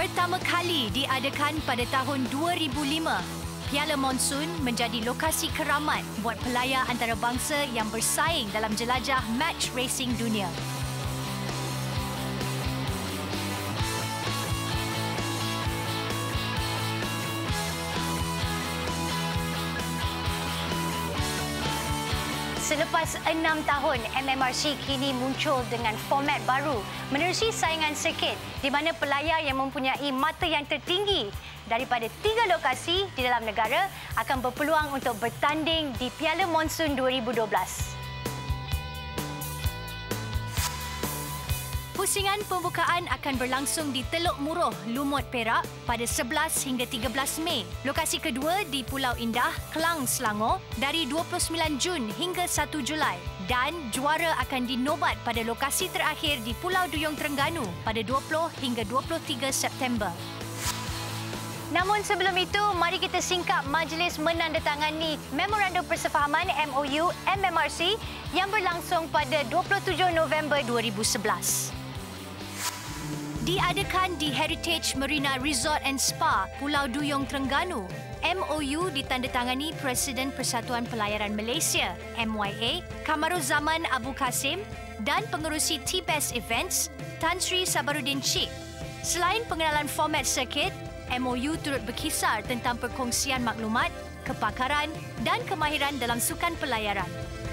Pertama kali diadakan pada tahun 2005, Piala Monsun menjadi lokasi keramat buat pelayar antarabangsa yang bersaing dalam jelajah match racing dunia. Selepas 6 tahun, MMRC kini muncul dengan format baru menerusi saingan sirkit di mana pelayar yang mempunyai mata yang tertinggi daripada 3 lokasi di dalam negara akan berpeluang untuk bertanding di Piala Monsun 2012. Pusingan pembukaan akan berlangsung di Teluk Muruh, Lumut, Perak pada 11 hingga 13 Mei. Lokasi kedua di Pulau Indah, Kelang, Selangor dari 29 Jun hingga 1 Julai. Dan juara akan dinobat pada lokasi terakhir di Pulau Duyung, Terengganu pada 20 hingga 23 September. Namun sebelum itu, mari kita singkap majlis menandatangani Memorandum Persefahaman MOU MMRC yang berlangsung pada 27 November 2011. Diadakan di Heritage Marina Resort and Spa, Pulau Duyung, Terengganu. MOU ditandatangani Presiden Persatuan Pelayaran Malaysia, MYA, Kamaruzaman Abu Kasim dan pengerusi T-Best Events, Tan Sri Sabaruddin Sheikh. Selain pengenalan format sirkit, MOU turut berkisar tentang perkongsian maklumat, kepakaran dan kemahiran dalam sukan pelayaran.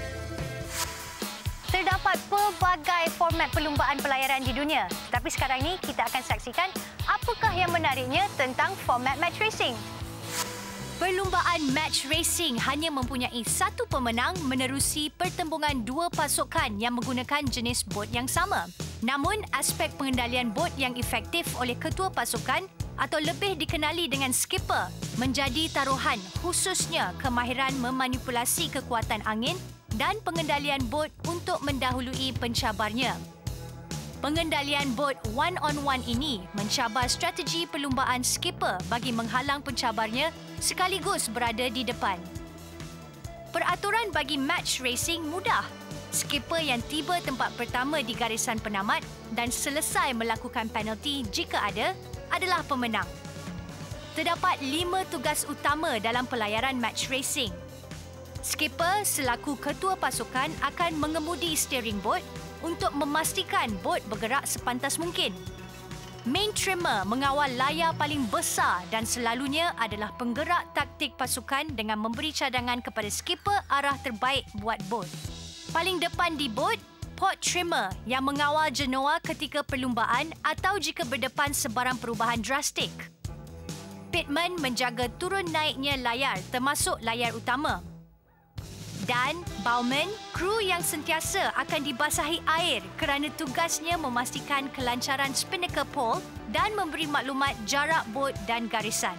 Terdapat pelbagai format perlumbaan pelayaran di dunia. Tapi sekarang ini kita akan saksikan apakah yang menariknya tentang format match racing. Perlumbaan match racing hanya mempunyai satu pemenang menerusi pertembungan dua pasukan yang menggunakan jenis bot yang sama. Namun, aspek pengendalian bot yang efektif oleh ketua pasukan atau lebih dikenali dengan skipper menjadi taruhan, khususnya kemahiran memanipulasi kekuatan angin dan pengendalian bot untuk mendahului pencabarnya. Pengendalian bot one-on-one ini mencabar strategi perlumbaan skipper bagi menghalang pencabarnya sekaligus berada di depan. Peraturan bagi match racing mudah. Skipper yang tiba tempat pertama di garisan penamat dan selesai melakukan penalti jika ada adalah pemenang. Terdapat 5 tugas utama dalam pelayaran match racing. Skipper selaku ketua pasukan akan mengemudi steering boat untuk memastikan bot bergerak sepantas mungkin. Main trimmer mengawal layar paling besar dan selalunya adalah penggerak taktik pasukan dengan memberi cadangan kepada skipper arah terbaik buat bot. Paling depan di bot, port trimmer yang mengawal genoa ketika perlumbaan atau jika berdepan sebarang perubahan drastik. Pitman menjaga turun naiknya layar termasuk layar utama. Dan bowman, kru yang sentiasa akan dibasahi air kerana tugasnya memastikan kelancaran spinnaker pole dan memberi maklumat jarak bot dan garisan.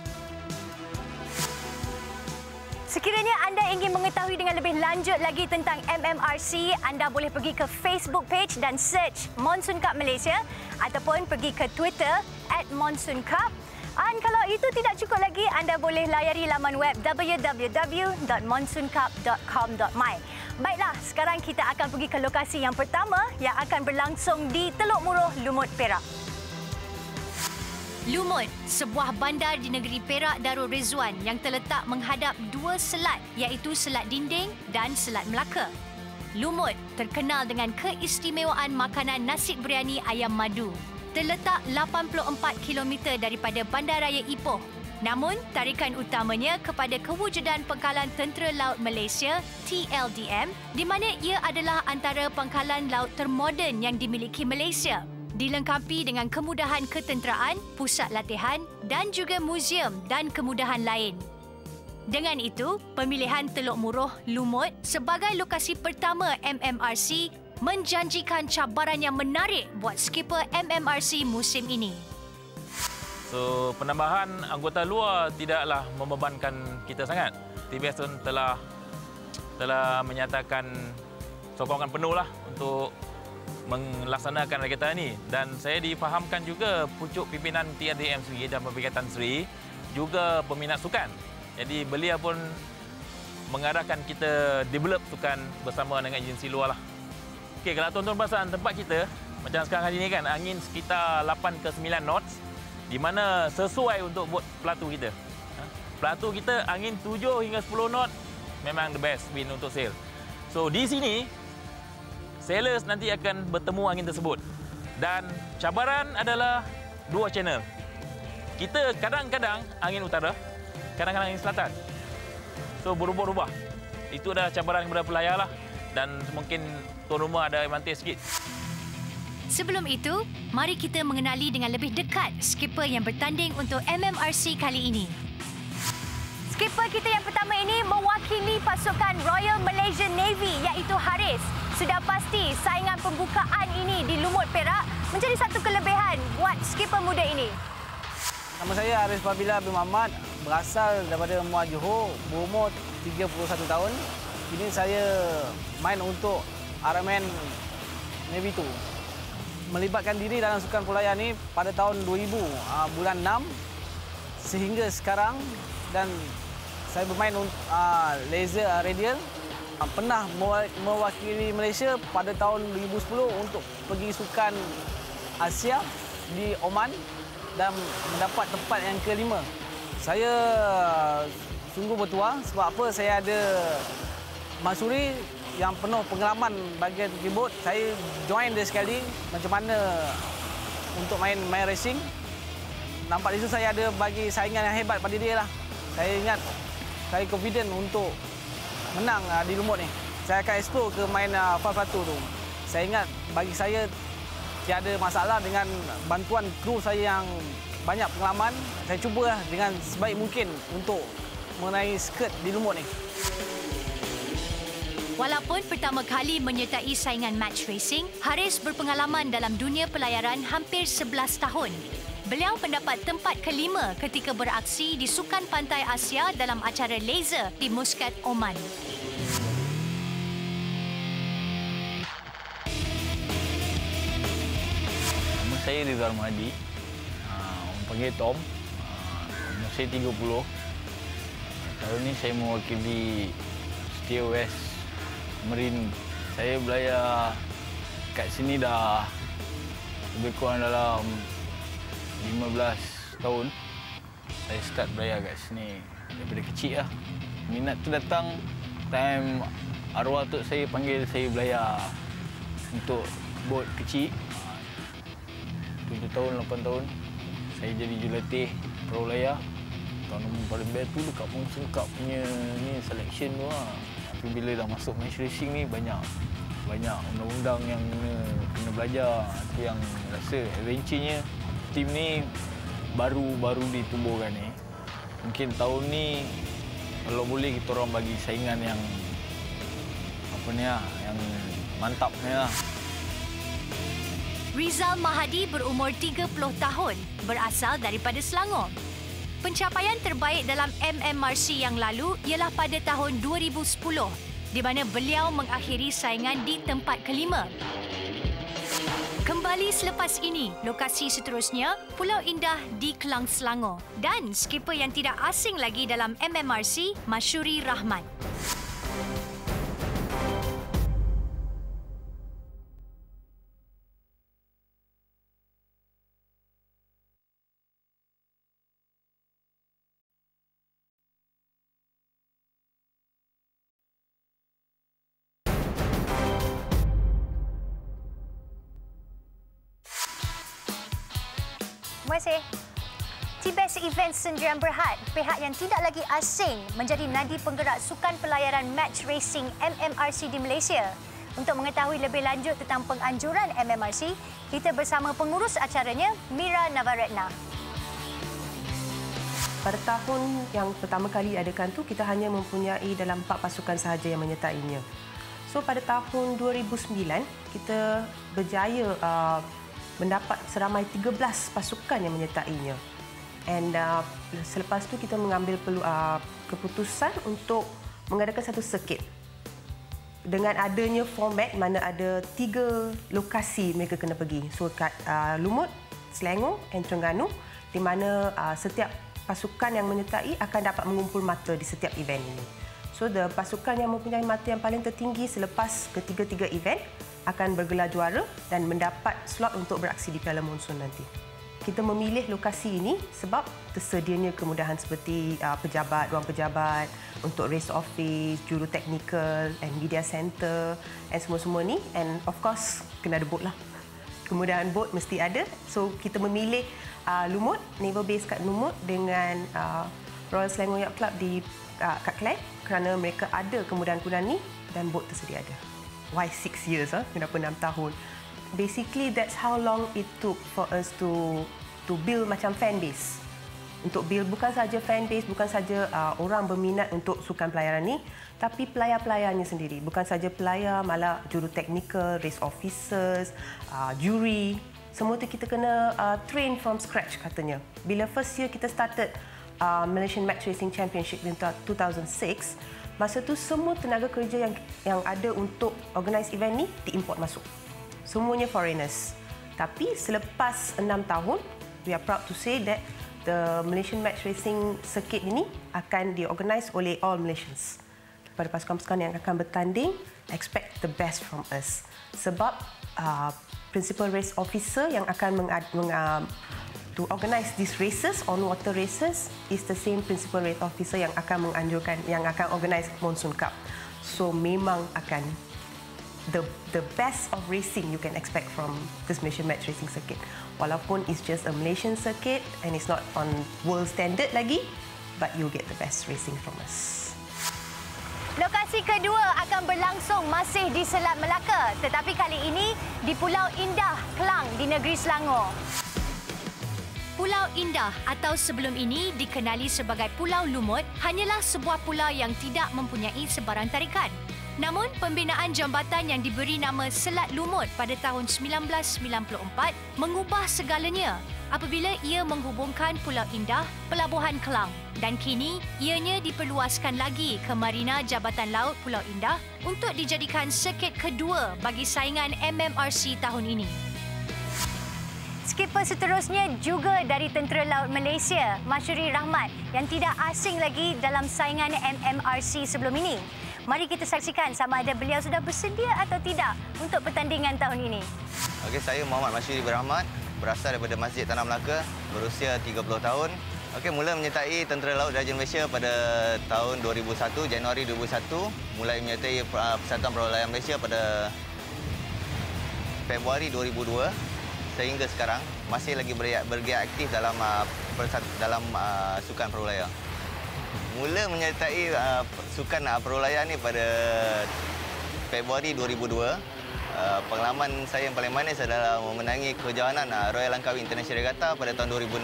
Sekiranya anda ingin mengetahui dengan lebih lanjut lagi tentang MMRC, anda boleh pergi ke Facebook page dan search Monsoon Cup Malaysia ataupun pergi ke Twitter @MonsoonCup. Dan kalau itu tidak cukup lagi, anda boleh layari laman web www.monsooncup.com.my. Baiklah, sekarang kita akan pergi ke lokasi yang pertama yang akan berlangsung di Teluk Muruh, Lumut, Perak. Lumut, sebuah bandar di negeri Perak Darul Rizwan yang terletak menghadap dua selat iaitu Selat Dinding dan Selat Melaka. Lumut terkenal dengan keistimewaan makanan nasi biryani ayam madu. Terletak 84 km daripada Bandaraya Ipoh. Namun, tarikan utamanya kepada kewujudan Pangkalan Tentera Laut Malaysia, TLDM, di mana ia adalah antara pangkalan laut termoden yang dimiliki Malaysia. Dilengkapi dengan kemudahan ketenteraan, pusat latihan dan juga muzium dan kemudahan lain. Dengan itu, pemilihan Teluk Muruh, Lumut sebagai lokasi pertama MMRC menjanjikan cabaran yang menarik buat skipper MMRC musim ini. So, penambahan anggota luar tidaklah membebankan kita sangat. T-Best telah menyatakan sokongan penuh lah untuk melaksanakan kegiatan ini. Dan saya difahamkan juga pucuk pimpinan TLDM Sri dan Pembikatan Sri juga peminat sukan. Jadi beliau pun mengarahkan kita develop sukan bersama dengan agensi luar lah. Okey, kalau tuan-tuan perasan tempat kita, macam sekarang hari ini kan, angin sekitar 8 ke 9 knots. di mana sesuai untuk buat pelatu kita. Pelatu kita angin 7 hingga 10 knot memang the best wind untuk sail. So di sini sailors nanti akan bertemu angin tersebut. Dan cabaran adalah 2 channel. Kita kadang-kadang angin utara, kadang-kadang angin selatan. So berubah-ubah. Itu adalah cabaran kepada pelayar lah. Dan mungkin tuan rumah ada advantage sikit. Sebelum itu, mari kita mengenali dengan lebih dekat skipper yang bertanding untuk MMRC kali ini. Skipper kita yang pertama ini mewakili pasukan Royal Malaysian Navy iaitu Haris. Sudah pasti saingan pembukaan ini di lumut Perak menjadi satu kelebihan buat skipper muda ini. Nama saya Haris Fabila bin Muhammad, berasal daripada Muar Johor, berumur 31 tahun. Kini saya main untuk RMN Navy 2. Melibatkan diri dalam sukan pelayar ini pada tahun 2000, bulan 6 sehingga sekarang, dan saya bermain laser radial. Pernah mewakili Malaysia pada tahun 2010 untuk pergi sukan Asia di Oman dan mendapat tempat yang ke-5. Saya sungguh bertuah sebab apa, saya ada mansuri yang penuh pengalaman bahagian keyboard. Saya join dia sekali macam mana untuk main racing. Nampak di situ saya ada bagi saingan yang hebat pada dia lah. Saya ingat saya confident untuk menang di lumut ni. Saya akan explore ke main Fal 1 tu. Saya ingat bagi saya tiada masalah dengan bantuan kru saya yang banyak pengalaman. Saya cubalah dengan sebaik mungkin untuk mengenai skirt di lumut ni. Walaupun pertama kali menyertai saingan match racing, Haris berpengalaman dalam dunia pelayaran hampir 11 tahun. Beliau mendapat tempat ke-5 ketika beraksi di Sukan Pantai Asia dalam acara laser di Muscat, Oman. Nama saya Rizal Mahdi. Orang panggil Tom. Umur saya 30. Tahun ini saya mewakili Setia West Marine. Saya belayar kat sini dah lebih kurang dalam 15 tahun. Saya start belayar kat sini daripada kecil lah. Minat tu datang time arwah tok saya panggil saya belayar untuk bot kecil. 7 tahun, 8 tahun saya jadi jurulatih perahu layar. Tahun nombor paling best tu dekat Sengkap punya ni selection tu lah. Tapi bila dah masuk match racing ni banyak undang-undang yang kena belajar. Itu yang rasa adventure-nya. Tim ni baru ditumbuhkan ni. Mungkin tahun ni kalau boleh kita orang bagi saingan yang yang mantap ni lah. Rizal Mahdi berumur 30 tahun, berasal daripada Selangor. Pencapaian terbaik dalam MMRC yang lalu ialah pada tahun 2010, di mana beliau mengakhiri saingan di tempat ke-5. Kembali selepas ini, lokasi seterusnya Pulau Indah di Kelang, Selangor. Dan skipper yang tidak asing lagi dalam MMRC, Masyuri Rahman. Terima kasih. T-Best Events Sendirian Berhad, pihak yang tidak lagi asing menjadi nadi penggerak sukan pelayaran match racing MMRC di Malaysia. Untuk mengetahui lebih lanjut tentang penganjuran MMRC, kita bersama pengurus acaranya, Mira Navaratna. Pada tahun yang pertama kali diadakan tu, kita hanya mempunyai dalam 4 pasukan sahaja yang menyertainya. So pada tahun 2009, kita berjaya mendapat seramai 13 pasukan yang menyertainya. And selepas tu kita mengambil keputusan untuk mengadakan satu sirkuit. Dengan adanya format mana ada 3 lokasi mereka kena pergi. So kat Lumut, Selangor dan Terengganu, di mana setiap pasukan yang menyertai akan dapat mengumpul mata di setiap event ini. So pasukan yang mempunyai mata yang paling tertinggi selepas ketiga-tiga event akan bergelar juara dan mendapat slot untuk beraksi di Piala Monsun nanti. kita memilih lokasi ini sebab tersedianya kemudahan seperti ruang pejabat untuk race office, juru teknikal and media center and semua-semua ni. And of course, kena ada boat lah. Kemudahan boat mesti ada. So, kita memilih Lumut, naval base kat Lumut dengan Royal Selangor Yacht Club kat Klang kerana mereka ada kemudahan-kemudahan ni dan boat tersedia ada. Why 6 years? Kenapa 6 tahun? Basically, that's how long it took for us to build macam fan base. Untuk build bukan saja fan base, bukan saja orang berminat untuk sukan pelayaran ni, tapi pelayar-pelayarnya sendiri. Bukan saja pelayar, malah juru teknikal, race officers, juri. Semua tu kita kena train from scratch katanya. Bila first year kita started Malaysian Match Racing Championship in 2006, masa tu semua tenaga kerja yang ada untuk organize event ni diimport masuk. Semuanya foreigners. Tapi selepas 6 tahun, we are proud to say that the Malaysian Match Racing Circuit ini akan diorganize oleh all Malaysians. Kepada pasukan-pasukan yang akan bertanding, expect the best from us. Sebab principal race officer yang akan to organize these races, on water races, is the same principal race officer yang akan menganjurkan, yang akan organize Monsoon Cup. So memang akan the best of racing you can expect from this Malaysian Match Racing Circuit. Walaupun it's just a Malaysian circuit and it's not on world standard lagi, but you'll get the best racing from us. Lokasi kedua akan berlangsung masih di Selat Melaka, tetapi kali ini di Pulau Indah, Klang di negeri Selangor. Pulau Indah atau sebelum ini dikenali sebagai Pulau Lumut hanyalah sebuah pulau yang tidak mempunyai sebarang tarikan. Namun, pembinaan jambatan yang diberi nama Selat Lumut pada tahun 1994 mengubah segalanya apabila ia menghubungkan Pulau Indah, Pelabuhan Klang dan kini ianya diperluaskan lagi ke Marina Jabatan Laut Pulau Indah untuk dijadikan sirkuit kedua bagi saingan MMRC tahun ini. Skipper seterusnya juga dari Tentera Laut Malaysia, Masyuri Rahmat yang tidak asing lagi dalam saingan MMRC sebelum ini. Mari kita saksikan sama ada beliau sudah bersedia atau tidak untuk pertandingan tahun ini. Okey, saya Muhammad Masyuri Rahmat, berasal daripada Masjid Tanah Melaka, berusia 30 tahun. Okey, mula menyertai Tentera Laut Diraja Malaysia pada tahun 2001, Januari 2001. Mulai menyertai Persatuan Perlawanan Malaysia pada Februari 2002 sehingga sekarang masih lagi bergiat aktif dalam sukan perulaya. Mula menyertai sukan perulaya ni pada Februari 2002. Pengalaman saya yang paling manis adalah memenangi kejohanan Royal Langkawi International Regatta pada tahun 2006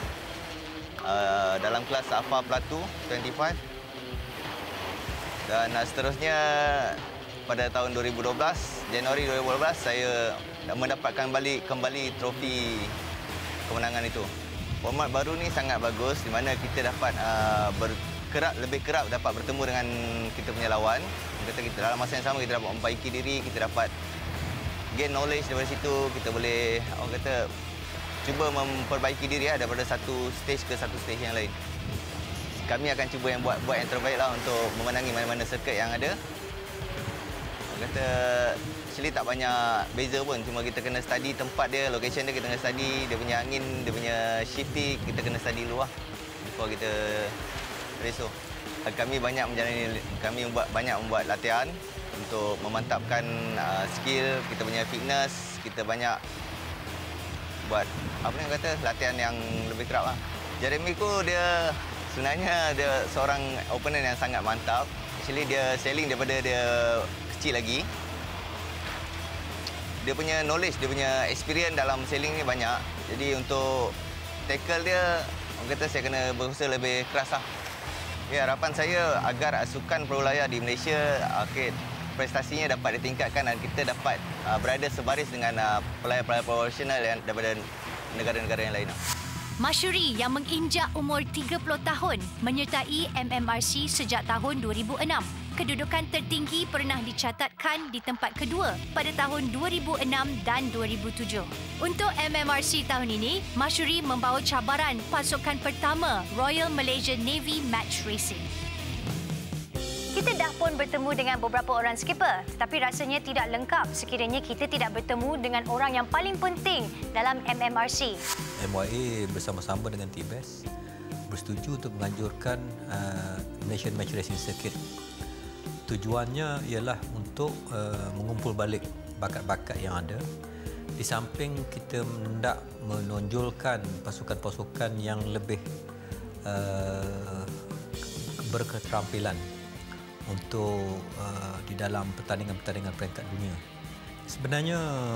dalam kelas AFA Platu 25. Dan seterusnya pada tahun 2012, Januari 2012, saya mendapatkan kembali trofi kemenangan itu. Format baru ni sangat bagus di mana kita dapat lebih kerap dapat bertemu dengan kita punya lawan. Kita dalam masa yang sama kita dapat memperbaiki diri, kita dapat gain knowledge daripada situ, kita boleh cuba memperbaiki diri daripada satu stage ke satu stage yang lain. Kami akan cuba yang buat yang terbaiklah untuk memenangi mana-mana sirkuit yang ada. Actually tak banyak beza pun, cuma kita kena study tempat dia, location dia kita kena study, dia punya angin, dia punya shifting, kita kena study dulu lah before kita race. Kami banyak membuat latihan untuk memantapkan skill, kita punya fitness, kita banyak buat latihan yang lebih kerap lah. Jeremy ku dia sebenarnya dia seorang opponent yang sangat mantap. Actually dia sailing daripada dia kecil lagi. Dia punya knowledge, dia punya experience dalam sailing ni banyak. Jadi untuk tackle dia, saya kena berusaha lebih keras lah. Ya, harapan saya agar sukan perulaya di Malaysia prestasinya dapat ditingkatkan dan kita dapat berada sebaris dengan pelayar-pelayar profesional daripada negara-negara yang lain. Masyuri yang menginjak umur 30 tahun menyertai MMRC sejak tahun 2006. Kedudukan tertinggi pernah dicatatkan di tempat kedua pada tahun 2006 dan 2007. Untuk MMRC tahun ini, Masyuri membawa cabaran pasukan pertama Royal Malaysian Navy Match Racing. Kita dah pun bertemu dengan beberapa orang skipper, tetapi rasanya tidak lengkap sekiranya kita tidak bertemu dengan orang yang paling penting dalam MMRC. MYA bersama-sama dengan TBS bersetuju untuk menganjurkan Malaysian Match Racing Circuit. Tujuannya ialah untuk mengumpul balik bakat-bakat yang ada. Di samping kita hendak menonjolkan pasukan-pasukan yang lebih berketerampilan untuk di dalam pertandingan-pertandingan peringkat dunia. Sebenarnya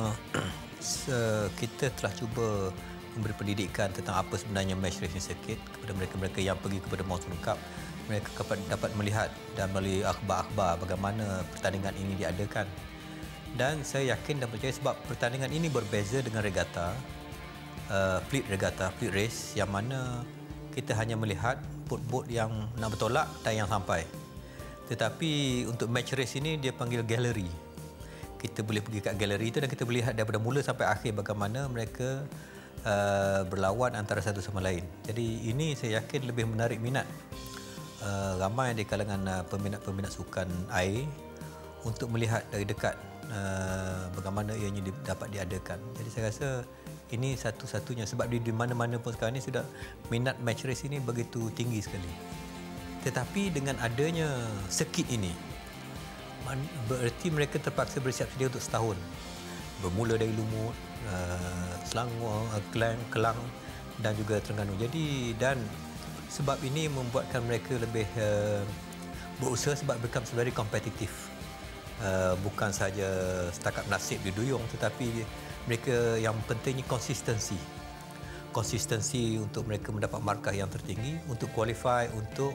kita telah cuba memberi pendidikan tentang apa sebenarnya match racing circuit kepada mereka-mereka yang pergi kepada Monsoon Cup. Mereka dapat melihat dan melalui akhbar-akhbar bagaimana pertandingan ini diadakan. Dan saya yakin dan percaya sebab pertandingan ini berbeza dengan regata, fleet race yang mana kita hanya melihat bot-bot yang nak bertolak dan yang sampai. Tetapi untuk match race ini dia panggil gallery. Kita boleh pergi kat gallery itu dan kita boleh lihat daripada mula sampai akhir bagaimana mereka berlawan antara satu sama lain. Jadi ini saya yakin lebih menarik minat ramai di kalangan peminat-peminat sukan air untuk melihat dari dekat bagaimana ianya dapat diadakan. Jadi saya rasa ini satu-satunya sebab di mana-mana pun sekarang ini sudah minat match race ini begitu tinggi sekali. Tetapi dengan adanya sirkuit ini, bererti mereka terpaksa bersiap sedia untuk setahun. Bermula dari Lumut, Selangor, Kelang dan juga Terengganu. Jadi dan sebab ini membuatkan mereka lebih berusaha sebab mereka very kompetitif. Bukan sahaja setakat nasib diduyung tetapi mereka yang pentingnya konsistensi. Konsistensi untuk mereka mendapat markah yang tertinggi untuk qualify untuk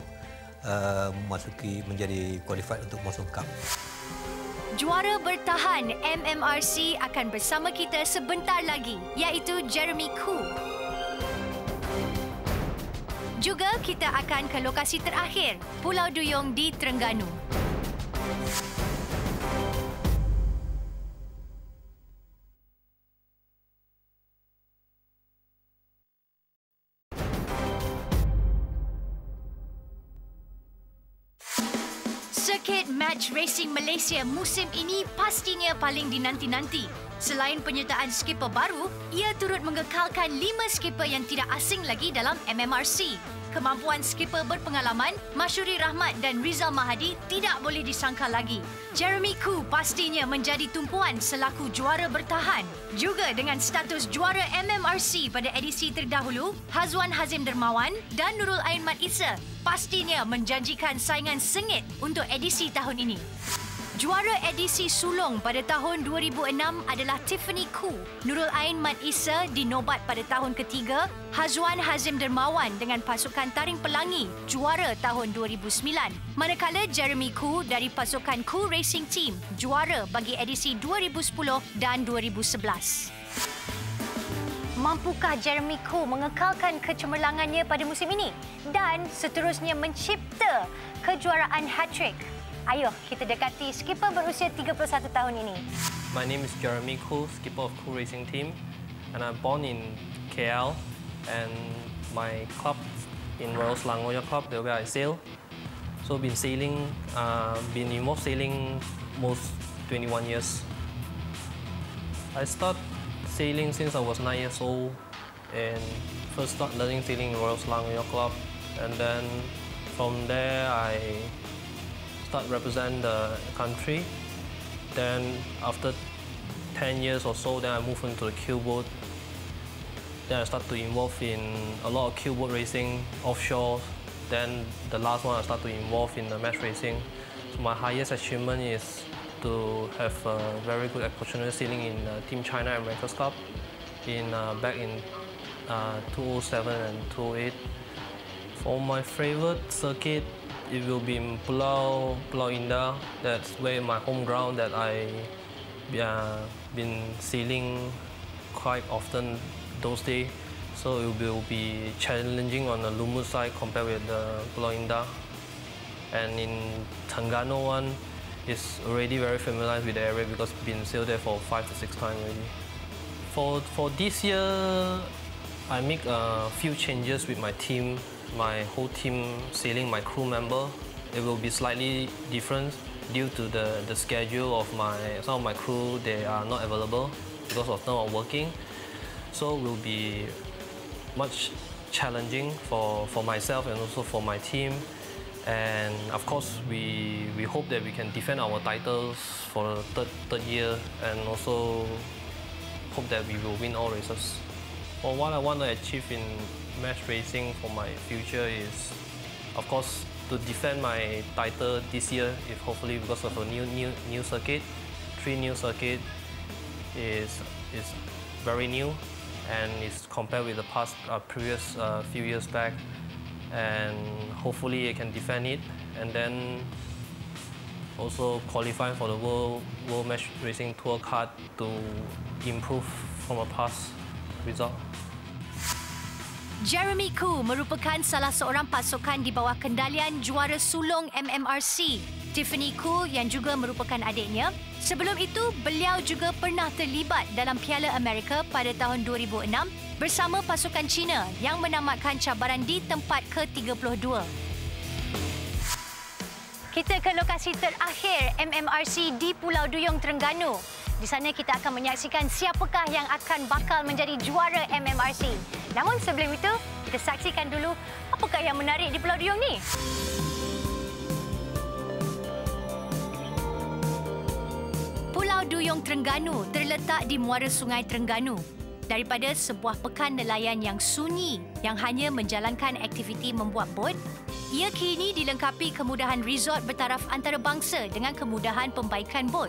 menjadi qualified untuk Monsoon Cup. Juara bertahan MMRC akan bersama kita sebentar lagi, iaitu Jeremy Khoo. Juga kita akan ke lokasi terakhir, Pulau Duyung di Terengganu. Sirkuit Match Racing Malaysia musim ini pastinya paling dinanti-nanti. Selain penyertaan skipper baru, ia turut mengekalkan 5 skipper yang tidak asing lagi dalam MMRC. Kemampuan skipper berpengalaman, Masyuri Rahmat dan Rizal Mahadi tidak boleh disangkal lagi. Jeremy Khoo pastinya menjadi tumpuan selaku juara bertahan. Juga dengan status juara MMRC pada edisi terdahulu, Hazwan Hazim Dermawan dan Nurul Ain Mat Isa pastinya menjanjikan saingan sengit untuk edisi tahun ini. Juara edisi sulung pada tahun 2006 adalah Tiffany Khoo. Nurul Ain Mat Isa dinobat pada tahun ketiga, Hazwan Hazim Dermawan dengan pasukan Taring Pelangi juara tahun 2009. Manakala Jeremy Khoo dari pasukan Khoo Racing Team juara bagi edisi 2010 dan 2011. Mampukah Jeremy Khoo mengekalkan kecemerlangannya pada musim ini dan seterusnya mencipta kejuaraan hat-trick? Ayo kita dekati skipper berusia 31 tahun ini. My name is Jeremy Khoo, skipper of Khoo Racing Team, and I'm born in KL. And my club in Royal Selangor Yacht Club, where I sail. So been involved sailing most 21 years. I started sailing since I was 9 years old, and first started learning sailing in Royal Selangor Yacht Club, and then from there I start represent the country. Then after 10 years or so, then I moved into the keelboat. Then I start to involve in a lot of keelboat racing offshore. Then the last one I start to involve in the match racing. So my highest achievement is to have a very good opportunity sailing in Team China America's Cup back in 2007 and 2008. For my favorite circuit, it will be in Pulau Indah. That's where my home ground that I been sailing quite often those days. So it will be challenging on the Lumut side compared with the Pulau Indah. And in Terengganu one, is already very familiar with the area because been sailed there for 5 to 6 times already. For this year, I make a few changes with my team. My whole team sailing, my crew member. it will be slightly different due to the schedule of some of my crew. They are not available because of not working. So it will be much challenging for myself and also for my team. And of course, we hope that we can defend our titles for the third year, and also hope that we will win all races. Well, what I want to achieve in match racing for my future is, of course, to defend my title this year, if hopefully because of a new circuit. 3 new circuit is very new, and it's compared with the previous few years back. And hopefully I can defend it, and then also qualify for the World Match Racing Tour card to improve from a past result. Jeremy Koo merupakan salah seorang pasukan di bawah kendalian juara sulung MMRC, Tiffany Koo, yang juga merupakan adiknya. Sebelum itu, beliau juga pernah terlibat dalam Piala Amerika pada tahun 2006 bersama pasukan China yang menamatkan cabaran di tempat ke-32. Kita ke lokasi terakhir MMRC di Pulau Duyung, Terengganu. Di sana kita akan menyaksikan siapakah yang akan bakal menjadi juara MMRC. Namun sebelum itu, kita saksikan dulu apakah yang menarik di Pulau Duyung ni. Pulau Duyung Terengganu terletak di muara Sungai Terengganu. Daripada sebuah pekan nelayan yang sunyi yang hanya menjalankan aktiviti membuat bot, ia kini dilengkapi kemudahan resort bertaraf antarabangsa dengan kemudahan pembaikan bot.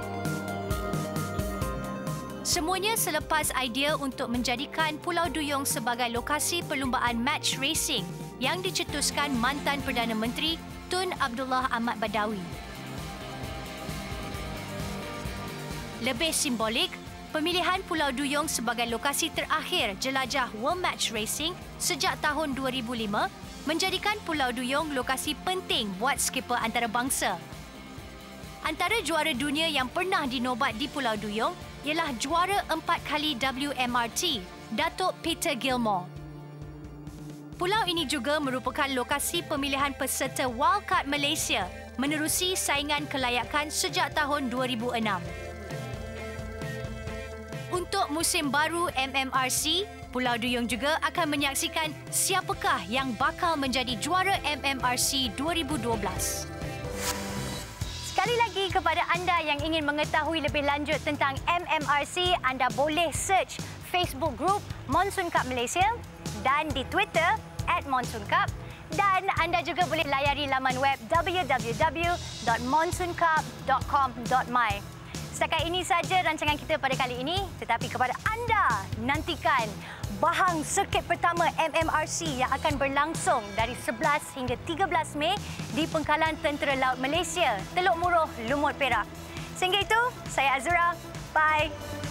Semuanya selepas idea untuk menjadikan Pulau Duyung sebagai lokasi perlumbaan match racing yang dicetuskan mantan Perdana Menteri Tun Abdullah Ahmad Badawi. Lebih simbolik, pemilihan Pulau Duyung sebagai lokasi terakhir jelajah World Match Racing sejak tahun 2005 menjadikan Pulau Duyung lokasi penting buat skipper antarabangsa. Antara juara dunia yang pernah dinobat di Pulau Duyung ialah juara 4 kali WMRT, Datuk Peter Gilmore. Pulau ini juga merupakan lokasi pemilihan peserta Wildcard Malaysia menerusi saingan kelayakan sejak tahun 2006. Untuk musim baru MMRC, Pulau Duyung juga akan menyaksikan siapakah yang bakal menjadi juara MMRC 2012. Sekali lagi kepada anda yang ingin mengetahui lebih lanjut tentang MMRC, anda boleh search Facebook group Monsoon Cup Malaysia dan di Twitter @MonsoonCup, dan anda juga boleh layari laman web www.monsooncup.com.my. Setakat ini saja rancangan kita pada kali ini, tetapi kepada anda, nantikan bahang sirkuit pertama MMRC yang akan berlangsung dari 11 hingga 13 Mei di Pengkalan Tentera Laut Malaysia, Teluk Muruh, Lumut Perak. Sehingga itu, saya Azura. Bye.